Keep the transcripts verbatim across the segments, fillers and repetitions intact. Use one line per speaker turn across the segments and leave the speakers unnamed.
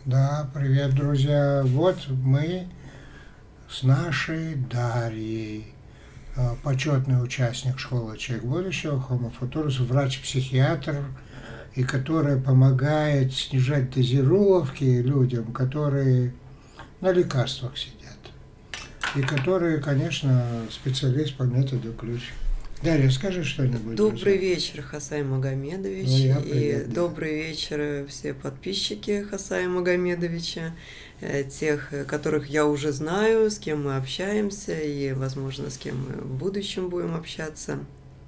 Да, привет, друзья. Вот мы с нашей Дарьей, э, почетный участник школы «Человек будущего», Homo Futurus, врач-психиатр, и которая помогает снижать дозировки людям, которые на лекарствах сидят, и которые, конечно, специалист по методу ключ. Дарья, скажи что-нибудь.
Добрый
друзья.
вечер, Хасай Магомедович,
Ну, я
и
привет, да.
добрый вечер все подписчики Хасая Магомедовича, э, тех, которых я уже знаю, с кем мы общаемся и, возможно, с кем мы в будущем будем общаться.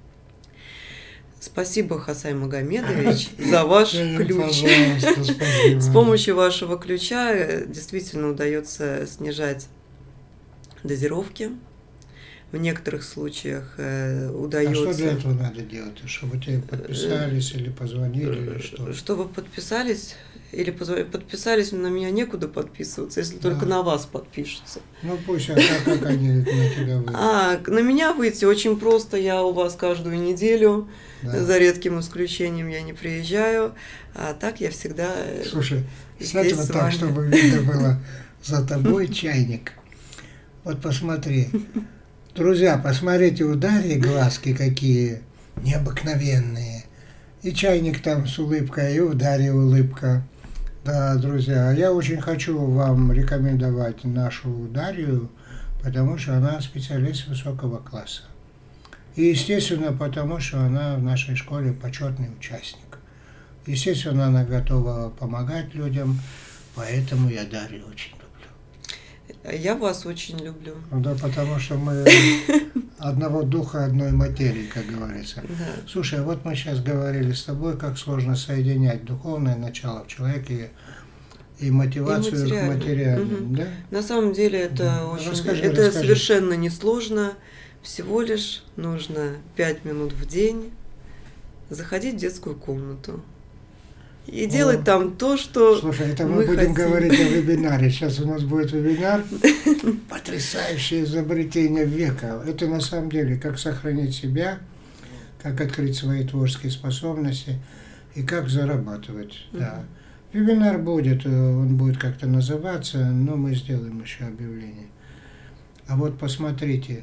Спасибо, Хасай Магомедович, за ваш ключ. С помощью вашего ключа действительно удается снижать дозировки. В некоторых случаях э, удается...
А что для этого надо делать? Чтобы тебе подписались или позвонили, или что?
Чтобы подписались или позв... подписались, на меня некуда подписываться, если только
Да.
на вас подпишутся.
Ну пусть, а как, как они на тебя выйдут?
А, на меня выйти очень просто, я у вас каждую неделю,
Да.
за редким исключением я не приезжаю, а так я всегда
Слушай,
здесь
сядь вот
с
так,
вами.
чтобы видно было за тобой чайник. Вот посмотри. Друзья, посмотрите, у Дарьи глазки какие необыкновенные. И чайник там с улыбкой, и у Дарьи улыбка. Да, друзья, я очень хочу вам рекомендовать нашу Дарью, потому что она специалист высокого класса. И, естественно, потому что она в нашей школе почетный участник. Естественно, она готова помогать людям, поэтому я Дарью очень люблю.
Я вас очень люблю.
Да, потому что мы одного духа, одной материи, как говорится.
Да.
Слушай, вот мы сейчас говорили с тобой, как сложно соединять духовное начало в человеке и мотивацию
И
к материальному.
Мгм.
Да?
На самом деле это
Да.
очень,
Расскажи,
это
расскажи.
совершенно несложно. Всего лишь нужно пять минут в день заходить в детскую комнату и
О.
делать там то, что
Слушай, это мы,
мы
будем
хотим.
говорить о вебинаре. Сейчас у нас будет вебинар «Потрясающее изобретение века». Это на самом деле как сохранить себя, как открыть свои творческие способности и как зарабатывать. Да. Вебинар будет, он будет как-то называться, но мы сделаем еще объявление. А вот посмотрите,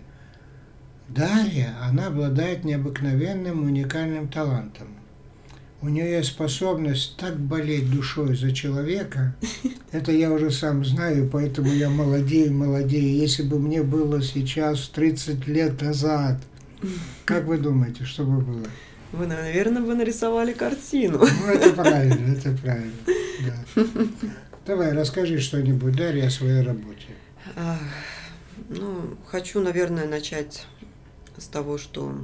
Дарья, она обладает необыкновенным, уникальным талантом. У нее есть способность так болеть душой за человека. Это я уже сам знаю, поэтому я молодею, молодею. Если бы мне было сейчас тридцать лет назад, как вы думаете, что бы было?
Вы, наверное, бы нарисовали картину.
Ну, это правильно, это правильно. Да. Давай, расскажи что-нибудь, Дарья, о своей работе.
А, Ну, хочу, наверное, начать с того, что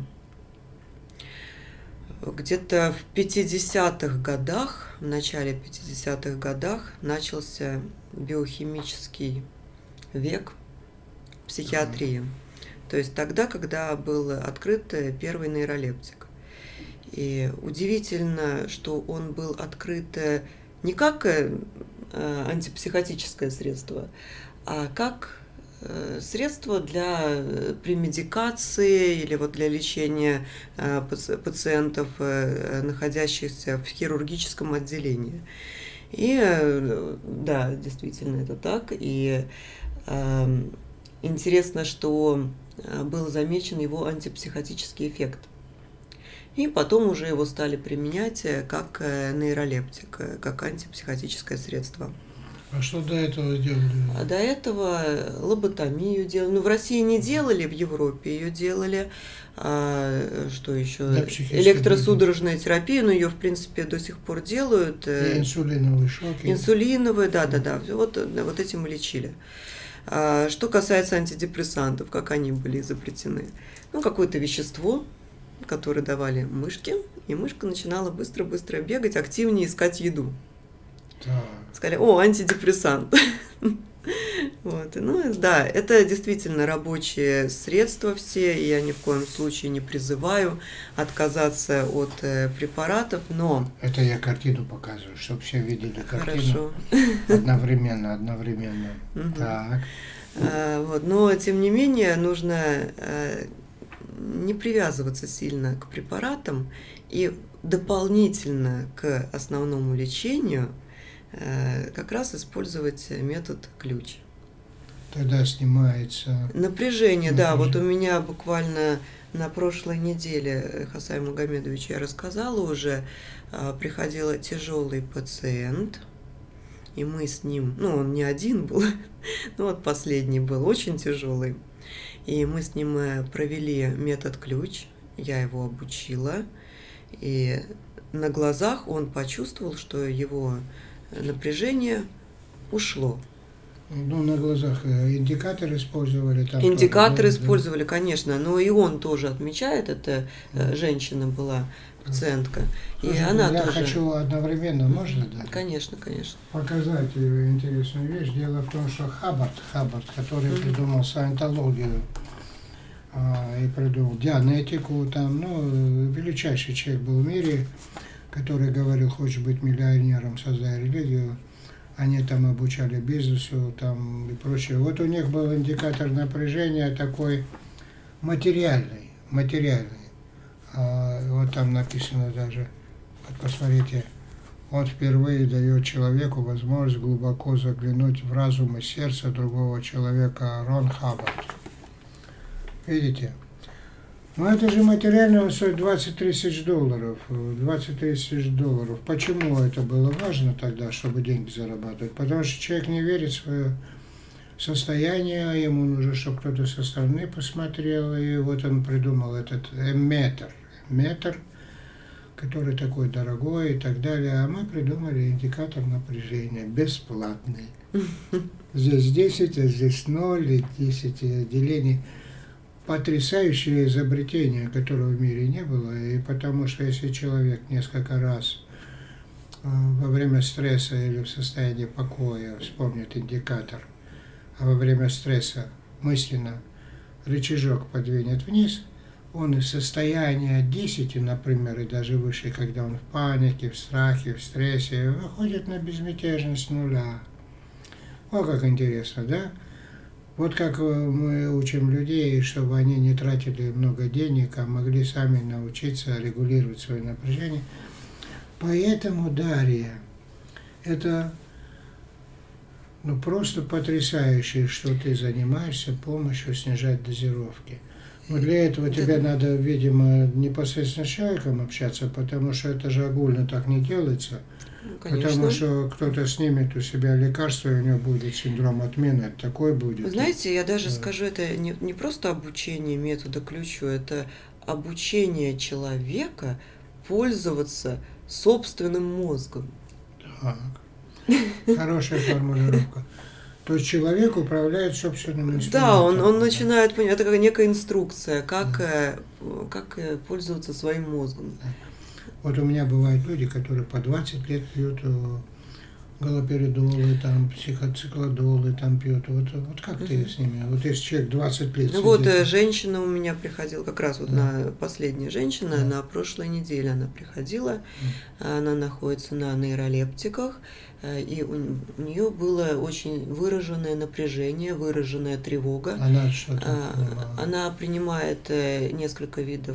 где-то в пятидесятых годах, в начале пятидесятых годах начался биохимический век психиатрии. То есть тогда, когда был открыт первый нейролептик. И удивительно, что он был открыт не как антипсихотическое средство, а как средство для премедикации или вот для лечения пациентов, находящихся в хирургическом отделении. И да, действительно это так. И э, интересно, что был замечен его антипсихотический эффект. И потом уже его стали применять как нейролептик, как антипсихотическое средство.
А что до этого делали?
А до этого лоботомию делали. Ну, в России не делали, в Европе ее делали. А, что еще?
Да,
электросудорожная терапия, но ее, в принципе, до сих пор делают.
И инсулиновые шоки.
Инсулиновые, да-да-да. Вот, вот этим мы лечили. А, что касается антидепрессантов, как они были изобретены? Ну, какое-то вещество, которое давали мышке, и мышка начинала быстро-быстро бегать, активнее искать еду.
Так.
Сказали, о, антидепрессант. Вот. Ну, да, это действительно рабочие средства все, и я ни в коем случае не призываю отказаться от э, препаратов, но...
Это я картину показываю, чтобы все видели картину.
Хорошо.
Одновременно, одновременно.
Мгм.
Так.
А, вот, но, тем не менее, нужно э, не привязываться сильно к препаратам и дополнительно к основному лечению как раз использовать метод ключ.
Тогда снимается
напряжение. Да, вот у меня буквально на прошлой неделе, Хасай Магомедович, я рассказала уже, приходил тяжелый пациент, и мы с ним, ну, он не один был, ну, вот последний был очень тяжелый, и мы с ним провели метод ключ, я его обучила, и на глазах он почувствовал, что его напряжение ушло.
Ну, на глазах индикатор использовали? Там
индикатор
тоже,
использовали,
да?
конечно, но и он тоже отмечает, это mm. женщина была, пациентка,
Слушай,
и она
я
тоже...
хочу одновременно, можно, да?
Конечно, конечно.
Показать интересную вещь. Дело в том, что Хаббард, Хаббард, который mm-hmm. придумал саентологию а, и придумал дианетику, там, ну, величайший человек был в мире, который говорил, хочешь быть миллионером, создай религию. Они там обучали бизнесу там, и прочее. Вот у них был индикатор напряжения такой материальный, материальный. А, вот там написано даже, вот посмотрите, он впервые дает человеку возможность глубоко заглянуть в разум и сердце другого человека, Рон Хаббард. Видите? Ну это же материально, он стоит двадцать тысяч долларов. двадцать тысяч долларов. Почему это было важно тогда, чтобы деньги зарабатывать? Потому что человек не верит в свое состояние, ему нужно, чтобы кто-то со стороны посмотрел, и вот он придумал этот эмметр. Эмметр, который такой дорогой и так далее. А мы придумали индикатор напряжения, бесплатный. Здесь десять, а здесь ноль, и десять делений. Потрясающее изобретение, которого в мире не было, и потому что если человек несколько раз во время стресса или в состоянии покоя вспомнит индикатор, а во время стресса мысленно рычажок подвинет вниз, он из состояния десяти, например, и даже выше, когда он в панике, в страхе, в стрессе, выходит на безмятежность нуля. О, как интересно, да? Вот как мы учим людей, чтобы они не тратили много денег, а могли сами научиться регулировать свое напряжение. Поэтому, Дарья, это ну, просто потрясающе, что ты занимаешься помощью снижать дозировки. Но для этого тебе надо, видимо, непосредственно с человеком общаться, потому что это же огульно так не делается. Конечно. Потому что кто-то снимет у себя лекарство, и у него будет синдром отмены, такой будет.
Вы знаете, я даже да. скажу, это не, не просто обучение метода ключу, это обучение человека пользоваться собственным мозгом.
Так, хорошая формулировка. То есть человек управляет собственным инструментом.
Да, он, он начинает понимать, это как некая инструкция, как, да. как пользоваться своим мозгом.
Да. Вот у меня бывают люди, которые по двадцать лет пьют галоперидолы, там, психоциклодолы, там пьют. Вот, вот как uh-huh. ты с ними? Вот если человек двадцать лет...
Ну сидит, вот женщина у меня приходила, как раз вот да. на последняя женщина, да. на прошлой неделе она приходила, uh-huh. она находится на нейролептиках, и у, у нее было очень выраженное напряжение, выраженная тревога.
Она что-то
а, Она принимает несколько видов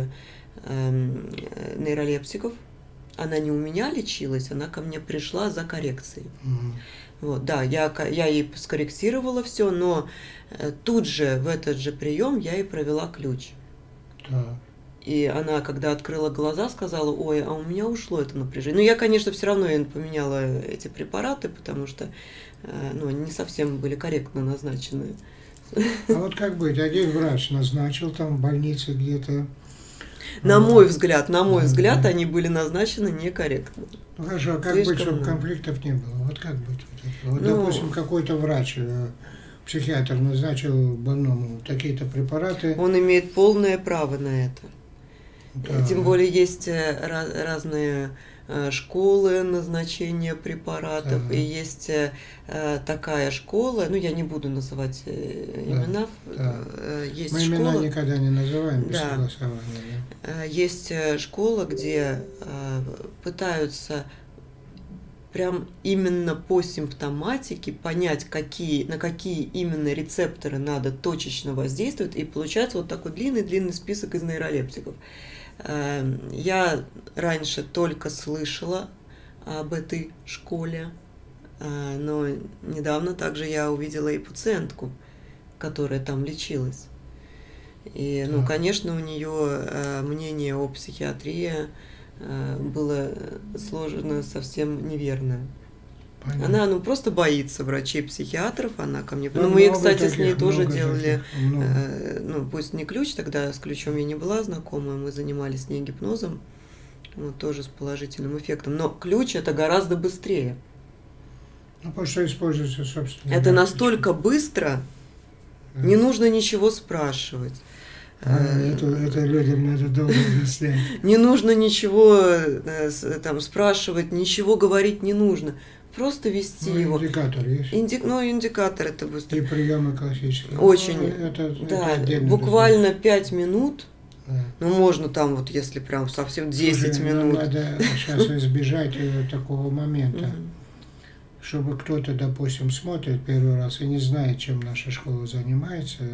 нейролептиков. Она не у меня лечилась, она ко мне пришла за коррекцией. Mm-hmm. Вот, да, я, я ей скорректировала все, но тут же, в этот же прием, я ей провела ключ.
Yeah.
И она, когда открыла глаза, сказала: ой, а у меня ушло это напряжение. Ну, я, конечно, все равно поменяла эти препараты, потому что ну, они не совсем были корректно назначены.
А вот как быть? Один врач назначил там в больнице где-то.
На мой взгляд, на мой взгляд, да. они были назначены некорректно.
Ну хорошо, а как Слишком быть, чтобы много. конфликтов не было? Вот как быть? Вот, ну, допустим, какой-то врач, психиатр назначил больному такие-то препараты.
Он имеет полное право на это. Да. Тем более есть разные школы назначения препаратов, да. и есть такая школа, ну я не буду называть имена,
да.
есть
Мы
школа,
имена никогда не называем без
да.
согласования. Да?
Есть школа, где пытаются прям именно по симптоматике понять, какие, на какие именно рецепторы надо точечно воздействовать, и получается вот такой длинный-длинный список из нейролептиков. Я раньше только слышала об этой школе, Но недавно также я увидела и пациентку, которая там лечилась. И, ну, конечно, у нее мнение о психиатрии было сложено совсем неверное. Понятно. Она, ну, просто боится врачей-психиатров, она ко мне... Ну, мы, кстати, с ней тоже делали, э, ну, пусть не ключ, тогда с ключом я не была знакома, мы занимались с ней гипнозом, вот, тоже с положительным эффектом, но ключ это гораздо быстрее.
Ну, потому что используется, собственно...
Это настолько быстро, да. Не нужно ничего спрашивать.
А, это, это людям надо долго объяснять.
Не нужно ничего там спрашивать, ничего говорить не нужно. Просто вести ну, его.
Индикатор есть?
Инди... Ну, индикатор это быстро.
И приемы классические.
Очень.
Ну, это,
да,
это
буквально пять минут.
Да.
Ну, можно там, вот если прям совсем десять
Слушай,
минут.
Надо сейчас избежать такого момента, чтобы кто-то, допустим, смотрит первый раз и не знает, чем наша школа занимается,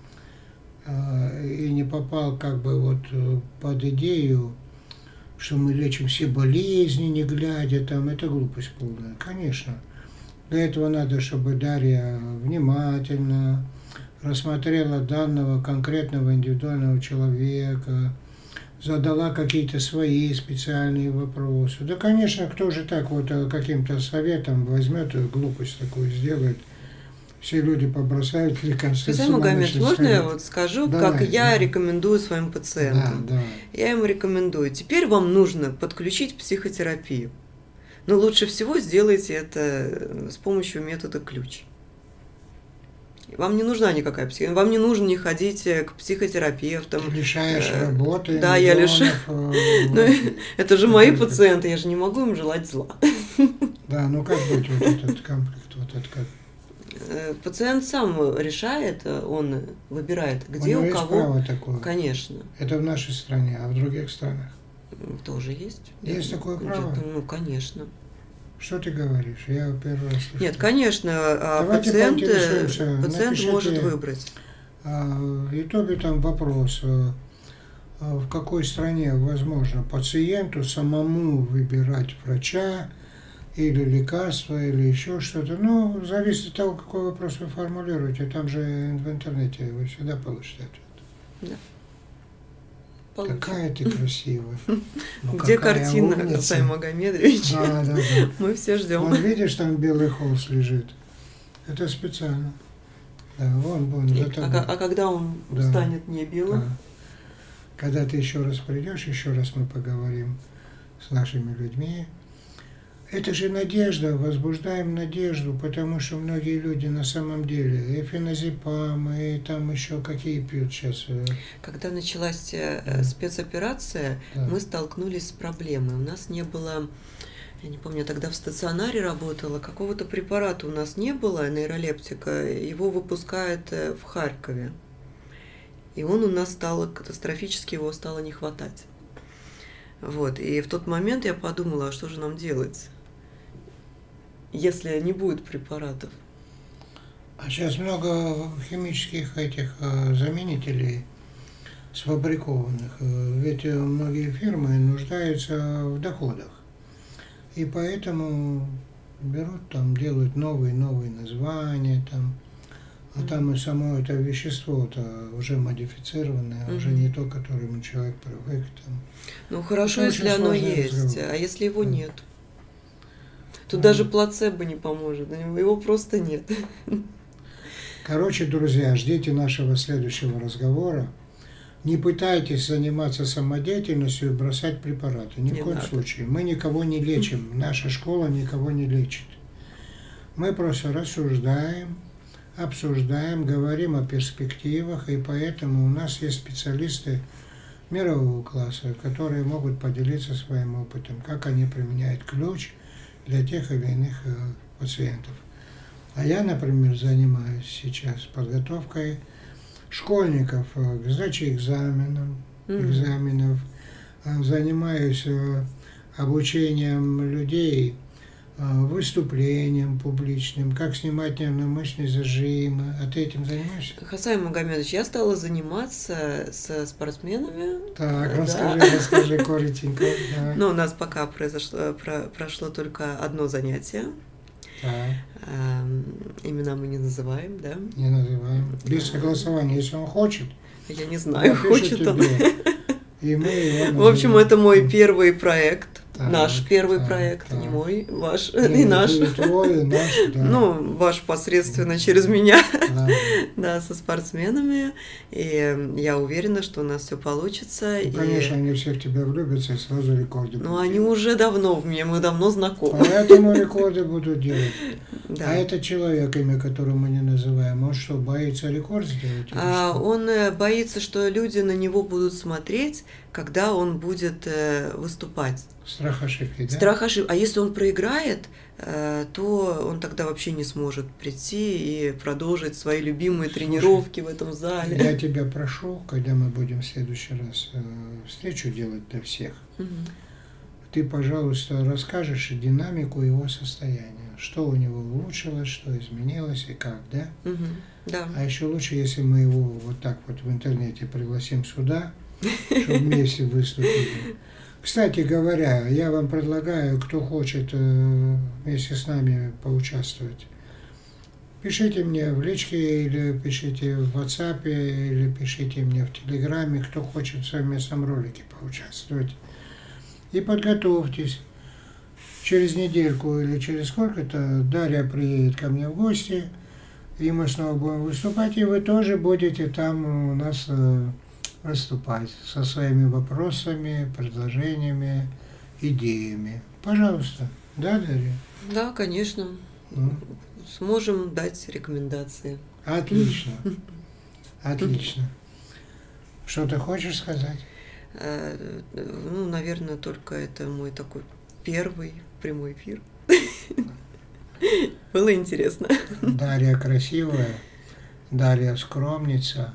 и не попал как бы вот под идею, что мы лечим все болезни, не глядя, там, это глупость полная. Конечно. Для этого надо, чтобы Дарья внимательно рассмотрела данного конкретного индивидуального человека, задала какие-то свои специальные вопросы. Да, конечно, кто же так вот каким-то советом возьмет и глупость такую сделает. Все люди побросают лекарства.
Хасай Магомедович, можно я вот скажу,
Давай,
как я
да.
рекомендую своим пациентам?
Да, да.
Я им рекомендую. Теперь вам нужно подключить психотерапию. Но лучше всего сделайте это с помощью метода ключ. Вам не нужна никакая психотерапия. Вам не нужно не ходить к психотерапевтам.
Ты лишаешь работы.
Да, я лишаю. Это же мои пациенты, я же не могу им желать зла.
Да, ну как быть вот этот комплект, вот этот как?
Пациент сам решает, он выбирает, где
у,
у
него
кого.
Есть право такое.
Конечно.
Это в нашей стране, а в других странах?
Тоже есть.
Есть
Я,
такое право?
Ну, конечно.
Что ты говоришь? Я первый раз слышу.
Нет, конечно, Давайте пациент, пациент может выбрать.
В Ютубе там вопрос, в какой стране возможно пациенту самому выбирать врача, или лекарства, или еще что-то. Ну, зависит от того, какой вопрос вы формулируете. Там же в интернете вы всегда получите ответ.
Да. Получим.
Какая ты красивая. Ну,
где картина, Хасай Магомедович?
Да, да, да.
Мы все ждем.
Вон, видишь, там белый холст лежит. Это специально. Да, вон, вон, за тобой.
А, а когда он да. станет не белым? Да.
Когда ты еще раз придешь, еще раз мы поговорим с нашими людьми. Это же надежда, возбуждаем надежду, потому что многие люди на самом деле и феназепам, и там еще какие пьют сейчас.
Когда началась да. спецоперация, да. мы столкнулись с проблемой. У нас не было, я не помню, тогда в стационаре работала, какого-то препарата у нас не было, нейролептика, его выпускают в Харькове. И он у нас стал, катастрофически его стало не хватать. Вот. И в тот момент я подумала, а что же нам делать, если не будет препаратов?
А сейчас много химических этих заменителей сфабрикованных. Ведь многие фирмы нуждаются в доходах. И поэтому берут там, делают новые-новые названия там. А mm-hmm. там и само это вещество-то уже модифицированное, mm-hmm. уже не то, к которому человек привык. Там.
Ну хорошо, это если оно есть, разговор. А если его mm-hmm. нет? Тут mm-hmm. даже плацебо не поможет, его просто нет.
Короче, друзья, ждите нашего следующего разговора. Не пытайтесь заниматься самодеятельностью и бросать препараты. Ни не в коем надо. случае. Мы никого не лечим. Наша школа никого не лечит. Мы просто рассуждаем, обсуждаем, говорим о перспективах, и поэтому у нас есть специалисты мирового класса, которые могут поделиться своим опытом, как они применяют ключ для тех или иных пациентов. А я, например, занимаюсь сейчас подготовкой школьников к сдаче экзаменов, mm-hmm. экзаменов, занимаюсь обучением людей выступлением публичным, как снимать нервно-мышечные зажимы. А ты этим занимаешься?
Хасай Магомедович, я стала заниматься со спортсменами.
Так,
да.
расскажи, расскажи коротенько.
Ну, у нас пока произошло, про, прошло только одно занятие.
Так.
А, имена мы не называем, да?
Не называем. Без согласования, если он хочет.
Я не знаю,
напишет
хочет он.
тебе, и мы его
В общем,
назовем.
это мой первый проект.
Так,
Наш первый
так,
проект,
так.
не мой, ваш
Не,
и наш.
и твой, и наш, да.
Ну, ваш посредственно через меня,
Да.
да, со спортсменами. И я уверена, что у нас все получится.
Ну,
и...
конечно, они все в тебя влюбятся и сразу рекорды
Ну,
будут
они
делать.
уже давно в меня, мы давно знакомы.
Поэтому рекорды будут делать.
Да.
А этот человек, имя которого мы не называем, он что, боится рекорд сделать? или
А,
что?
он э, боится, что люди на него будут смотреть, когда он будет э, выступать.
Страх ошибки, да?
Страх ошибки. А если он проиграет, э, то он тогда вообще не сможет прийти и продолжить свои любимые
Слушай,
тренировки в этом зале.
Я тебя прошу, когда мы будем в следующий раз э, встречу делать для всех,
Мгм.
ты, пожалуйста, расскажешь динамику его состояния. Что у него улучшилось, что изменилось и как, да?
Мгм. Да.
А еще лучше, если мы его вот так вот в интернете пригласим сюда, чтобы вместе выступили. Кстати говоря, я вам предлагаю, кто хочет э, вместе с нами поучаствовать, пишите мне в личке, или пишите в WhatsApp, или пишите мне в Телеграме, кто хочет в совместном ролике поучаствовать. И подготовьтесь. Через недельку или через сколько-то Дарья приедет ко мне в гости, и мы снова будем выступать, и вы тоже будете там у нас э, выступать со своими вопросами, предложениями, идеями. Пожалуйста. Да, Дарья?
Да, конечно.
Ну,
Сможем дать рекомендации.
отлично. Отлично. Что ты хочешь сказать?
Э, Ну, наверное, только это мой такой первый прямой эфир. Было интересно.
Дарья красивая, Дарья скромница,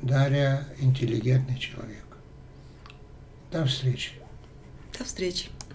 Дарья интеллигентный человек. До встречи.
До встречи.